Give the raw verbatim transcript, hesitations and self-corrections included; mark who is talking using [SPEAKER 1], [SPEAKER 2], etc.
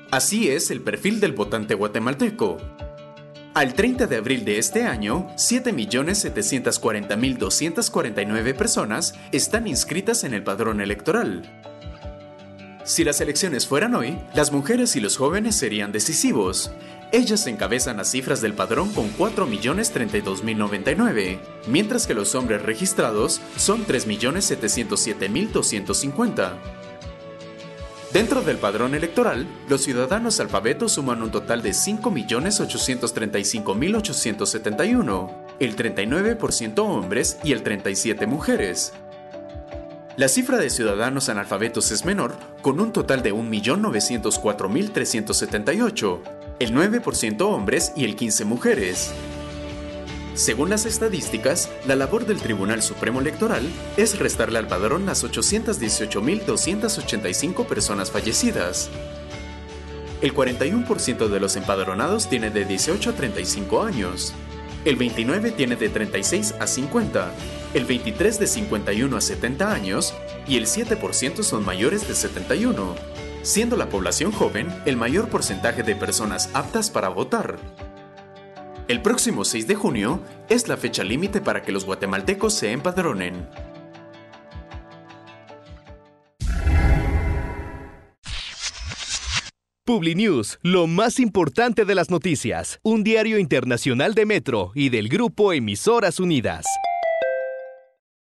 [SPEAKER 1] Así es el perfil del votante guatemalteco. Al treinta de abril de este año, siete millones setecientos cuarenta mil doscientas cuarenta y nueve personas están inscritas en el padrón electoral. Si las elecciones fueran hoy, las mujeres y los jóvenes serían decisivos. Ellas encabezan las cifras del padrón con cuatro millones treinta y dos mil noventa y nueve, mientras que los hombres registrados son tres millones setecientos siete mil doscientos cincuenta. Dentro del padrón electoral, los ciudadanos alfabetos suman un total de cinco millones ochocientos treinta y cinco mil ochocientos setenta y uno, el treinta y nueve por ciento hombres y el treinta y siete por ciento mujeres. La cifra de ciudadanos analfabetos es menor, con un total de un millón novecientos cuatro mil trescientos setenta y ocho, el nueve por ciento hombres y el quince por ciento mujeres. Según las estadísticas, la labor del Tribunal Supremo Electoral es restarle al padrón las ochocientos dieciocho mil doscientas ochenta y cinco personas fallecidas. El cuarenta y uno por ciento de los empadronados tiene de dieciocho a treinta y cinco años. El veintinueve por ciento tiene de treinta y seis a cincuenta, el veintitrés por ciento de cincuenta y uno a setenta años y el siete por ciento son mayores de setenta y uno, siendo la población joven el mayor porcentaje de personas aptas para votar. El próximo seis de junio es la fecha límite para que los guatemaltecos se empadronen.
[SPEAKER 2] Publinews, lo más importante de las noticias. Un diario internacional de Metro y del Grupo Emisoras Unidas.